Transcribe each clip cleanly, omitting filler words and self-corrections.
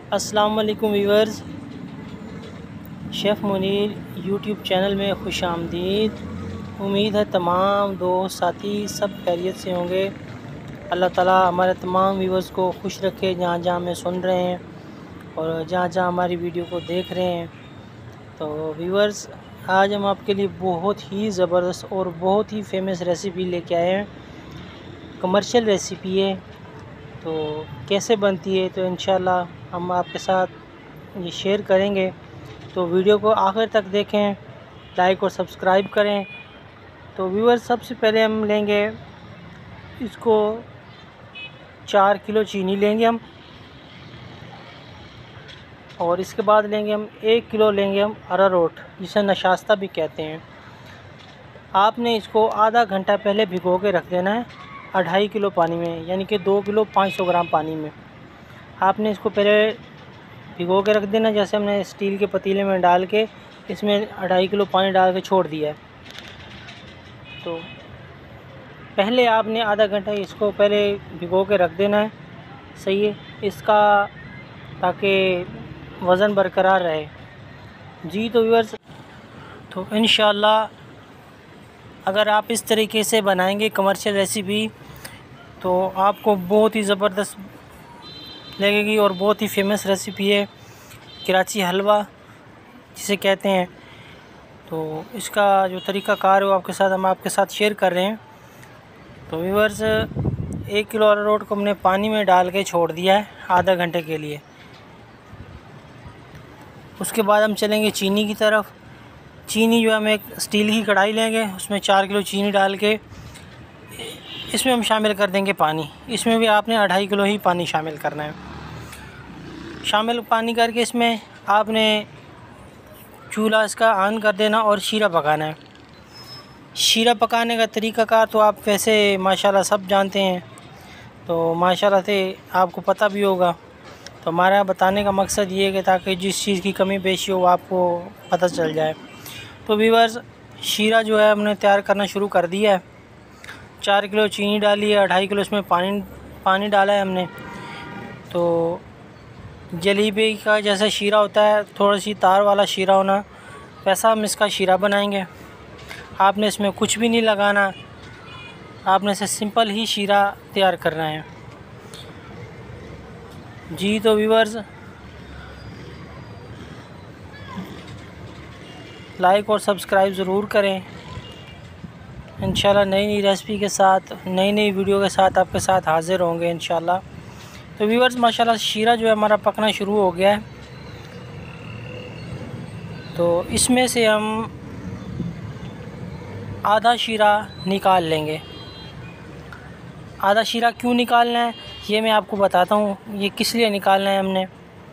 अस्सलाम वालेकुम viewers, chef Munir YouTube channel में खुश आमदीद। उम्मीद है तमाम दोस्त साथी सब खैरियत से होंगे। अल्लाह ताला हमारे तमाम व्यूअर्स को खुश रखे जहाँ जहाँ हमें सुन रहे हैं और जहाँ जहाँ हमारी वीडियो को देख रहे हैं। तो व्यूअर्स, आज हम आपके लिए बहुत ही ज़बरदस्त और बहुत ही फेमस रेसिपी लेके आए हैं। कमर्शियल रेसिपी है, तो कैसे बनती है तो इंशाल्लाह हम आपके साथ ये शेयर करेंगे। तो वीडियो को आखिर तक देखें, लाइक और सब्सक्राइब करें। तो व्यूअर्स, सबसे पहले हम लेंगे इसको 4 किलो चीनी लेंगे हम, और इसके बाद लेंगे हम 1 किलो लेंगे हम अरारोट, जिसे नशास्ता भी कहते हैं। आपने इसको आधा घंटा पहले भिगो के रख देना है 2.5 किलो पानी में, यानी कि 2 किलो 500 ग्राम पानी में। आपने इसको पहले भिगो के रख देना। जैसे हमने स्टील के पतीले में डाल के इसमें 2.5 किलो पानी डाल के छोड़ दिया है। तो पहले आपने आधा घंटा इसको पहले भिगो के रख देना है, सही है इसका, ताकि वज़न बरकरार रहे। जी तो व्यूअर्स, तो इंशाल्लाह अगर आप इस तरीके से बनाएंगे कमर्शियल रेसिपी तो आपको बहुत ही ज़बरदस्त लगेगी और बहुत ही फेमस रेसिपी है कराची हलवा जिसे कहते हैं। तो इसका जो तरीक़ाकार है वो हम आपके साथ शेयर कर रहे हैं। तो व्यूअर्स, 1 किलो अरारोट को हमने पानी में डाल के छोड़ दिया है आधा घंटे के लिए। उसके बाद हम चलेंगे चीनी की तरफ। चीनी जो है हम एक स्टील की कढ़ाई लेंगे, उसमें 4 किलो चीनी डाल के इसमें हम शामिल कर देंगे पानी। इसमें भी आपने 2.5 किलो ही पानी शामिल करना है। शामिल पानी करके इसमें आपने चूल्हा इसका ऑन कर देना और शीरा पकाना है। शीरा पकाने का तरीक़ाकार तो आप वैसे माशाल्लाह सब जानते हैं, तो माशाल्लाह से आपको पता भी होगा। तो हमारा बताने का मकसद ये है कि ताकि जिस चीज़ की कमी पेशी हो आपको पता चल जाए। तो व्यूअर्स, शीरा जो है हमने तैयार करना शुरू कर दिया है। 4 किलो चीनी डाली है, 2.5 किलो इसमें पानी डाला है हमने। तो जलेबी का जैसा शीरा होता है, थोड़ी सी तार वाला शीरा होना, वैसा हम इसका शीरा बनाएंगे। आपने इसमें कुछ भी नहीं लगाना, आपने इसे सिंपल ही शीरा तैयार करना है। जी तो व्यूअर्स, लाइक और सब्सक्राइब ज़रूर करें। इंशाल्लाह नई नई रेसिपी के साथ, नई नई वीडियो के साथ आपके साथ हाज़िर होंगे इंशाल्लाह। तो व्यूअर्स, माशाल्लाह शीरा जो है हमारा पकना शुरू हो गया है। तो इसमें से हम आधा शीरा निकाल लेंगे। आधा शीरा क्यों निकालना है ये मैं आपको बताता हूँ, ये किस लिए निकालना है हमने।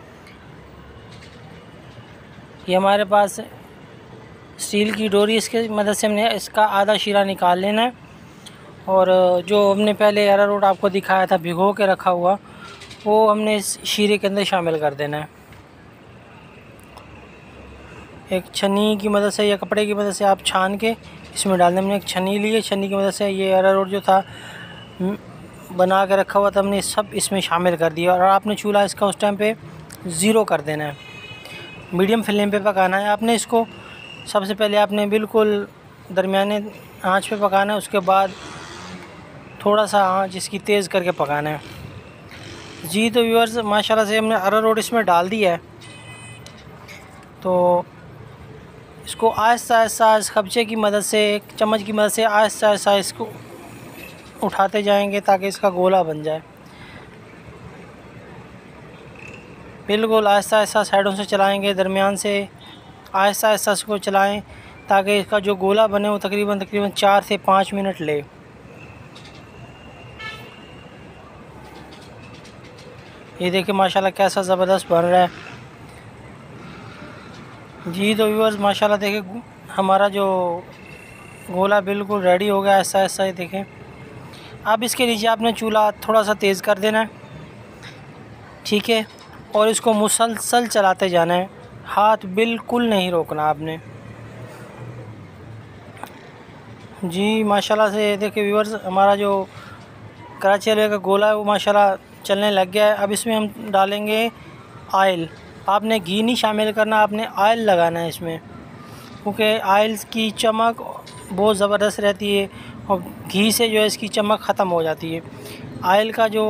ये हमारे पास स्टील की डोरी, इसके मदद से हमने इसका आधा शीरा निकाल लेना है। और जो हमने पहले अरारोट आपको दिखाया था भिगो के रखा हुआ, वो हमने इस शीरे के अंदर शामिल कर देना है। एक छन्नी की मदद से या कपड़े की मदद से आप छान के इसमें डाल दें। हमने एक छन्नी ली है, छन्नी की मदद से ये अरारोट जो था बना के रखा हुआ था हमने सब इसमें शामिल कर दिया। और आपने चूल्हा इसका उस टाइम पे 0 कर देना है, मीडियम फ्लेम पे पकाना है। आपने इसको सबसे पहले आपने बिल्कुल दरमियाने आंच पे पकाना है, उसके बाद थोड़ा सा आंच इसकी तेज़ करके पकाना है। जी तो व्यूअर्स, माशाल्लाह से हमने अरारोट इसमें डाल दिया है। तो इसको आहिस्ता आहिस्ता इस कब्जे की मदद से, एक चम्मच की मदद से आहिस्ता आहिस्ता इसको उठाते जाएंगे ताकि इसका गोला बन जाए। बिल्कुल आहिस्ता आहिस्ता साइडों से चलाएंगे, दरमियान से आहिस्ता आहिस्ता इसको चलाएं ताकि इसका जो गोला बने वो तकरीबन 4 से 5 मिनट ले। ये देखिए माशाल्लाह कैसा ज़बरदस्त बन रहा है। जी तो व्यूअर्स, माशाल्लाह देखिए हमारा जो गोला बिल्कुल रेडी हो गया। ऐसा ऐसा ही देखें। अब इसके नीचे आपने चूल्हा थोड़ा सा तेज़ कर देना है, ठीक है, और इसको मुसलसल चलाते जाना है, हाथ बिल्कुल नहीं रोकना आपने। जी माशाल्लाह से देखिए व्यूअर्स, हमारा जो कराची हलवे का गोला है वो माशाल्लाह चलने लग गया है। अब इसमें हम डालेंगे ऑयल, आपने घी नहीं शामिल करना, आपने ऑयल लगाना है इसमें, क्योंकि ऑयल की चमक बहुत ज़बरदस्त रहती है और घी से जो है इसकी चमक ख़त्म हो जाती है। ऑयल का जो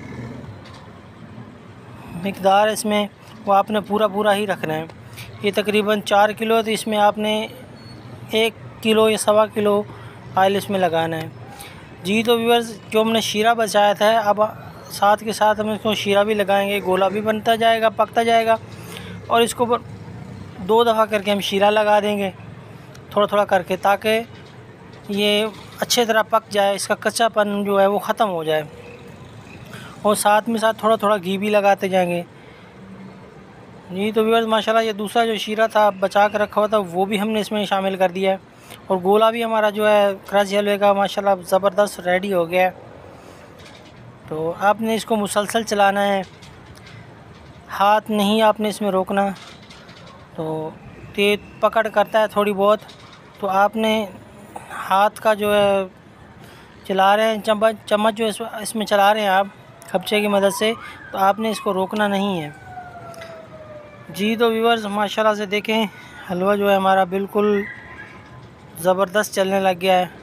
मिकदार है इसमें वो आपने पूरा ही रखना है। ये तकरीबन 4 किलो, तो इसमें आपने 1 किलो या 1.25 किलो ऑयल इसमें लगाना है। जी तो व्यूअर्स, जो हमने शीरा बचाया था, अब साथ के साथ हम इसको शीरा भी लगाएंगे, गोला भी बनता जाएगा, पकता जाएगा, और इसको 2 दफ़ा करके हम शीरा लगा देंगे थोड़ा थोड़ा करके, ताकि ये अच्छे तरह पक जाए, इसका कच्चापन जो है वो ख़त्म हो जाए। और साथ में साथ थोड़ा थोड़ा घी भी लगाते जाएंगे। जी तो व्यूअर्स, माशाल्लाह ये दूसरा जो शीरा था बचा कर रखा हुआ था वो भी हमने इसमें शामिल कर दिया है, और गोला भी हमारा जो है क्रंची हलवे का माशाल्लाह ज़बरदस्त रेडी हो गया है। तो आपने इसको मुसलसल चलाना है, हाथ नहीं आपने इसमें रोकना। तो तेज पकड़ करता है थोड़ी बहुत, तो आपने हाथ का जो है चला रहे हैं, चम्मच जो इसमें चला रहे हैं आप खपचे की मदद से, तो आपने इसको रोकना नहीं है। जी तो व्यूअर्स, माशाल्लाह से देखें हलवा जो है हमारा बिल्कुल ज़बरदस्त चलने लग गया है।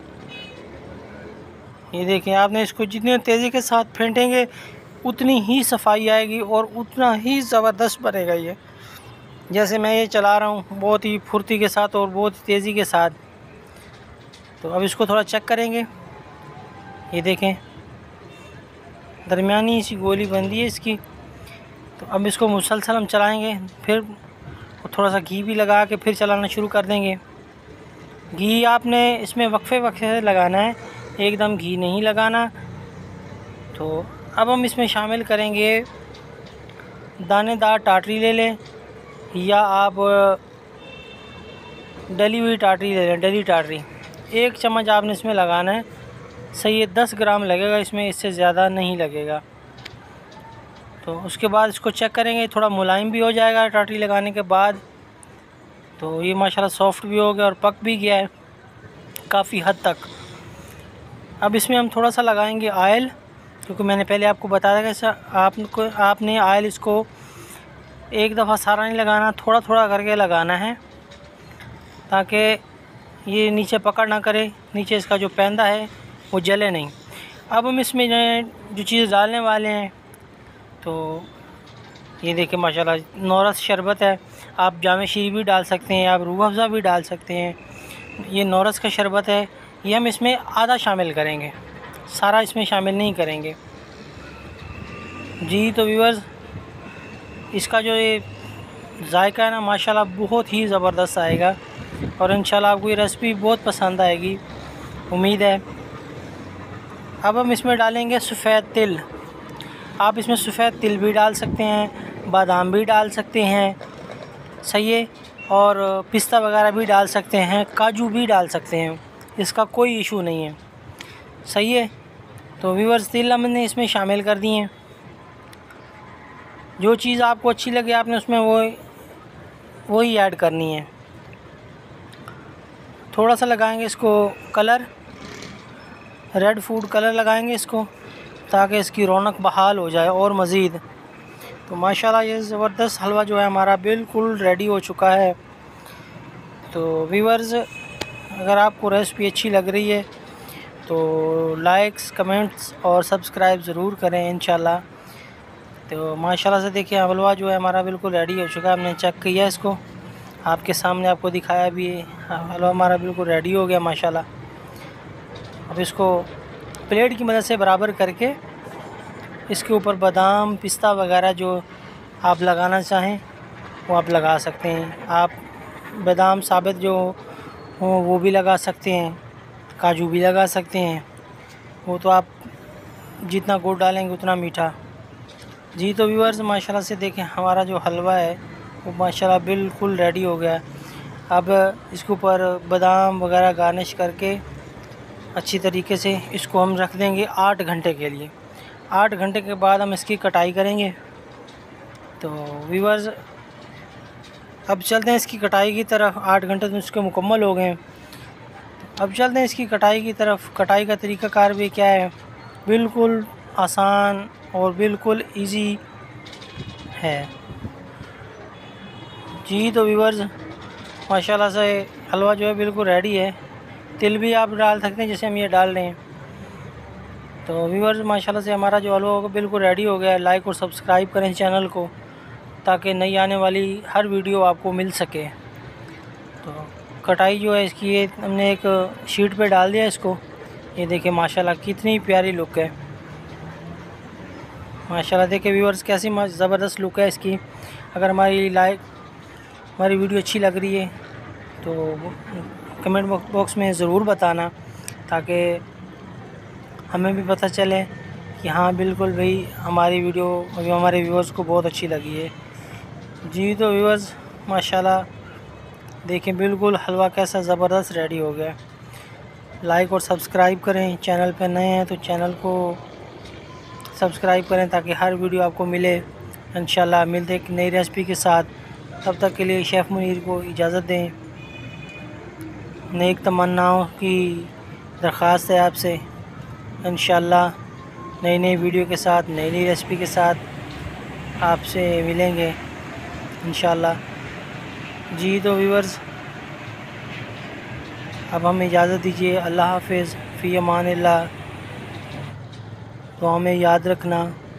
ये देखें, आपने इसको जितनी तेज़ी के साथ फेंटेंगे उतनी ही सफाई आएगी और उतना ही ज़बरदस्त बनेगा ये। जैसे मैं ये चला रहा हूँ बहुत ही फुर्ती के साथ और बहुत तेज़ी के साथ। तो अब इसको थोड़ा चेक करेंगे। ये देखें, दरमियानी सी गोली बंदी है इसकी। तो अब इसको मुसलसल हम चलाएंगे, फिर थोड़ा सा घी भी लगा के फिर चलाना शुरू कर देंगे। घी आपने इसमें वक्फे से लगाना है, एकदम घी नहीं लगाना। तो अब हम इसमें शामिल करेंगे दानेदार टाटरी ले लें, या आप डली हुई टाटरी ले लें, डली टाटरी। 1 चम्मच आपने इसमें लगाना है, सही है 10 ग्राम लगेगा इसमें, इससे ज़्यादा नहीं लगेगा। तो उसके बाद इसको चेक करेंगे, थोड़ा मुलायम भी हो जाएगा टाटरी लगाने के बाद। तो ये माशाल्लाह सॉफ्ट भी हो गया और पक भी गया है काफ़ी हद तक। अब इसमें हम थोड़ा सा लगाएंगे ऑयल, क्योंकि मैंने पहले आपको बताया कि आपने ऑयल इसको एक दफ़ा सारा नहीं लगाना, थोड़ा थोड़ा करके लगाना है, ताकि ये नीचे पकड़ ना करे, नीचे इसका जो पैंदा है वो जले नहीं। अब हम इसमें जो चीज़ डालने वाले हैं, तो ये देखिए माशाल्लाह नौरस शरबत है, आप जामे शीरी भी डाल सकते हैं, आप रूह अफ़ज़ा भी डाल सकते हैं। ये नौरस का शरबत है, ये हम इसमें आधा शामिल करेंगे, सारा इसमें शामिल नहीं करेंगे। जी तो व्यूअर्स, इसका जो ये जायका है ना माशाल्लाह बहुत ही ज़बरदस्त आएगा, और इंशाल्लाह आपको ये रेसिपी बहुत पसंद आएगी, उम्मीद है। अब हम इसमें डालेंगे सफ़ेद तिल। आप इसमें सफ़ेद तिल भी डाल सकते हैं, बादाम भी डाल सकते हैं, सही है, और पिस्ता वगैरह भी डाल सकते हैं, काजू भी डाल सकते हैं, इसका कोई इशू नहीं है, सही है। तो व्यूअर्स, तिल हमने इसमें शामिल कर दिए हैं। जो चीज़ आपको अच्छी लगे आपने उसमें वही ऐड करनी है। थोड़ा सा लगाएंगे इसको कलर, रेड फूड कलर लगाएंगे इसको, ताकि इसकी रौनक बहाल हो जाए और मज़ीद। तो माशाल्लाह ये ज़बरदस्त हलवा जो है हमारा बिल्कुल रेडी हो चुका है। तो व्यूअर्स, अगर आपको रेसिपी अच्छी लग रही है तो लाइक्स, कमेंट्स और सब्सक्राइब ज़रूर करें इंशाल्लाह। तो माशाल्लाह से देखिए हलवा जो है हमारा बिल्कुल रेडी हो चुका है। हमने चेक किया इसको, आपके सामने आपको दिखाया भी है, हलवा हमारा बिल्कुल रेडी हो गया माशाल्लाह। अब इसको प्लेट की मदद से बराबर करके इसके ऊपर बादाम, पिस्ता वगैरह जो आप लगाना चाहें वो आप लगा सकते हैं। आप बादाम साबित जो हो वो भी लगा सकते हैं, काजू भी लगा सकते हैं, वो तो आप जितना गुड़ डालेंगे उतना मीठा। जी तो व्यूअर्स, माशाल्लाह से देखें हमारा जो हलवा है वो माशाल्लाह बिल्कुल रेडी हो गया है। अब इसके ऊपर बादाम वगैरह गार्निश करके अच्छी तरीके से इसको हम रख देंगे 8 घंटे के लिए। 8 घंटे के बाद हम इसकी कटाई करेंगे। तो व्यूअर्स, अब चलते हैं इसकी कटाई की तरफ। 8 घंटे तो इसके मुकम्मल हो गए हैं, अब चलते हैं इसकी कटाई की तरफ। कटाई का तरीक़ाकार भी क्या है, बिल्कुल आसान और बिल्कुल इजी है। जी तो व्यूअर्स माशाल्लाह से हलवा जो है बिल्कुल रेडी है। तिल भी आप डाल सकते हैं जैसे हम ये डाल रहे हैं। तो व्यूअर्स माशाल्लाह से हमारा जो हलवा होगा बिल्कुल रेडी हो गया है। लाइक और सब्सक्राइब करें चैनल को ताकि नई आने वाली हर वीडियो आपको मिल सके। तो कटाई जो है इसकी ये हमने एक शीट पे डाल दिया इसको। ये देखिए माशाल्लाह कितनी प्यारी लुक है। माशाल्लाह देखिए व्यूअर्स कैसी ज़बरदस्त लुक है इसकी। अगर हमारी वीडियो अच्छी लग रही है तो कमेंट बॉक्स में ज़रूर बताना ताकि हमें भी पता चले कि हाँ बिल्कुल भाई हमारी वीडियो हमारे व्यूअर्स को बहुत अच्छी लगी है। जी तो व्यूअर्स माशाल्लाह देखिए बिल्कुल हलवा कैसा ज़बरदस्त रेडी हो गया। लाइक और सब्सक्राइब करें, चैनल पर नए हैं तो चैनल को सब्सक्राइब करें ताकि हर वीडियो आपको मिले। इंशाल्लाह मिलते एक नई रेसिपी के साथ। तब तक के लिए शेफ़ मुनीर को इजाज़त दें। नेक तमन्नाओं की दरख्वास्त है आपसे। इंशाल्लाह नई वीडियो के साथ नई रेसिपी के साथ आपसे मिलेंगे इंशाल्लाह। जी तो व्यूअर्स अब हमें इजाज़त दीजिए। अल्लाह हाफ़िज़, फ़ी अमानिल्लाह। दुआ में याद रखना।